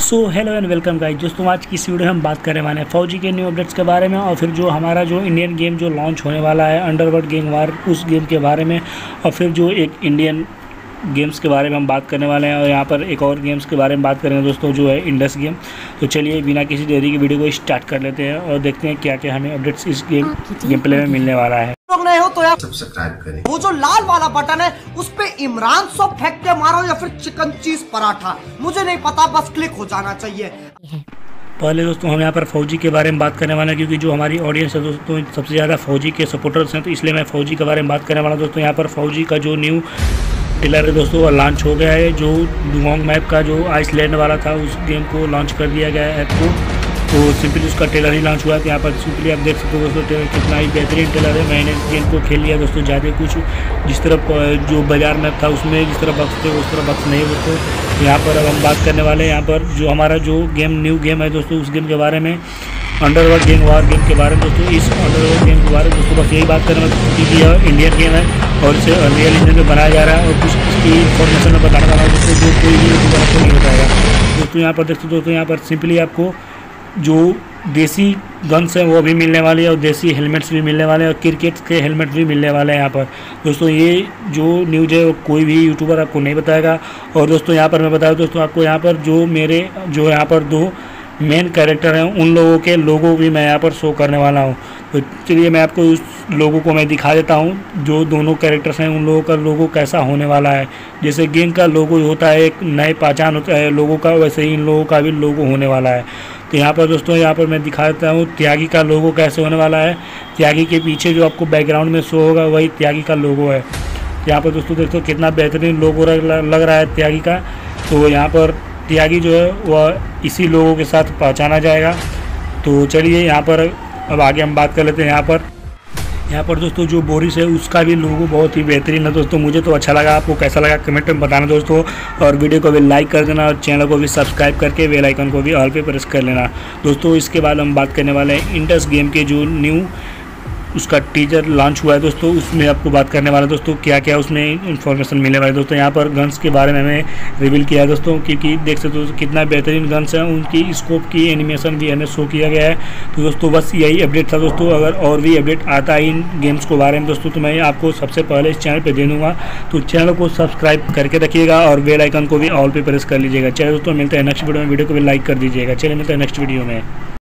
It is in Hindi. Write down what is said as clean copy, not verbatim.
So hello and welcome guys. दोस्तों आज की इस वीडियो में हम बात करने वाले हैं फौजी के न्यू अपडेट्स के बारे में और फिर जो हमारा जो इंडियन गेम जो लॉन्च होने वाला है अंडरवर्ल्ड गैंग वार, उस गेम के बारे में और फिर जो एक इंडियन गेम्स के बारे में हम बात करने वाले हैं और यहाँ पर एक और गेम्स के बारे में बात करेंगे दोस्तों, जो है इंडस गेम। तो चलिए बिना किसी देरी की वीडियो को स्टार्ट कर लेते हैं और देखते हैं क्या क्या हमें अपडेट्स इस गेम प्ले में मिलने वाला है। लोग नए हो तो यार सब्सक्राइब करें। वो जो लाल वाला बटन है उस पे इमरान सब फेंक के मारो या फिर चिकन चीज पराठा, मुझे नहीं पता, बस क्लिक हो जाना चाहिए। पहले दोस्तों हम यहाँ पर फौजी के बारे में बात करने वाले हैं, क्योंकि जो हमारी ऑडियंस है दोस्तों सबसे ज़्यादा फौजी के सपोर्टर्स हैं, तो इसलिए मैं फौजी के बारे में बात करने वाला हूँ। दोस्तों यहाँ पर फौजी का जो न्यू ट्रेलर है दोस्तों लॉन्च हो गया है। जो डुगोंग मैप का जो आइसलैंड वाला था उस गेम को लॉन्च कर दिया गया है ऐप को, तो सिंपली उसका ट्रेलर ही लॉन्च हुआ है। तो यहाँ पर सिंपली आप देख सकते हो दोस्तों ट्रेलर कितना ही बेहतरीन ट्रेलर है। मैंने गेम को खेल लिया दोस्तों, ज़्यादा कुछ जिस तरफ जो बाजार मैप था उसमें जिस तरह बक्स थे उस तरह बक्स नहीं होते। यहाँ पर अब हम बात करने वाले हैं यहाँ पर जो हमारा जो न्यू गेम है दोस्तों, उस गेम के बारे में, अंडरवर्ल्ड गैंग वार गेम के बारे में दोस्तों। इस अंडरवर्ल्ड गेम के बारे में दोस्तों बस यही बात करना क्योंकि यह इंडियन गेम है और इसे रियल इंजन में बनाया जा रहा है और कुछ इसकी इन्फॉर्मेशन में बताना चाह रहा हूँ दोस्तों, जो कोई भी यूट्यूबर आपको नहीं बताएगा दोस्तों। यहाँ पर देखते दोस्तों, यहाँ पर सिंपली आपको जो देसी गन्स हैं वो भी मिलने वाली है और देसी हेलमेट्स भी मिलने वाले हैं और क्रिकेट के हेलमेट भी मिलने वाले हैं यहाँ पर दोस्तों। ये जो न्यूज़ है वो कोई भी यूट्यूबर आपको नहीं बताएगा। और दोस्तों यहाँ पर मैं बताऊँ दोस्तों आपको, यहाँ पर जो मेरे जो यहाँ पर दो मेन कैरेक्टर हैं उन लोगों के लोगो भी मैं यहाँ पर शो करने वाला हूँ। तो चलिए मैं आपको उस लोगों को मैं दिखा देता हूँ। जो दोनों कैरेक्टर्स हैं उन लोगों का लोगो कैसा होने वाला है। जैसे गेम का लोगो होता है, एक नए पहचान होता है लोगों का, वैसे ही इन लोगों का भी लोगो होने वाला है। तो यहाँ पर दोस्तों यहाँ पर मैं दिखा देता हूँ त्यागी का लोगो कैसे होने वाला है। त्यागी के पीछे जो आपको बैकग्राउंड में शो होगा वही त्यागी का लोगो है। यहाँ पर दोस्तों देखो कितना बेहतरीन लोगो लग रहा है त्यागी का। तो यहाँ पर त्यागी जो है वह इसी लोगों के साथ पहचाना जाएगा। तो चलिए यहाँ पर अब आगे हम बात कर लेते हैं। यहाँ पर दोस्तों जो बोरिस है उसका भी लोगो बहुत ही बेहतरीन है दोस्तों, मुझे तो अच्छा लगा। आपको कैसा लगा कमेंट में बताना दोस्तों, और वीडियो को भी लाइक कर देना और चैनल को भी सब्सक्राइब करके बेल आइकन को भी ऑल पे प्रेस कर लेना दोस्तों। इसके बाद हम बात करने वाले हैं इंडस गेम के जो न्यू उसका टीजर लॉन्च हुआ है दोस्तों, उसमें आपको बात करने वाला दोस्तों क्या क्या उसमें इन्फॉर्मेशन मिलने वाला है दोस्तों। यहाँ पर गन्स के बारे में हमें रिवील किया है दोस्तों, क्योंकि देख सकते हो कितना बेहतरीन गन्स हैं, उनकी स्कोप की एनिमेशन भी हमें शो किया गया है। तो दोस्तों बस यही अपडेट था दोस्तों। अगर और भी अपडेट आता है इन गेम्स के बारे में दोस्तों तो मैं आपको सबसे पहले इस चैनल पर दे दूँगा। तो चैनल को सब्सक्राइब करके रखिएगा और बेल आइकन को भी ऑल पे प्रेस कर लीजिएगा। चलिए दोस्तों मिलते हैं नेक्स्ट वीडियो में, वीडियो को भी लाइक कर दीजिएगा। चलिए मिलते हैं नेक्स्ट वीडियो में।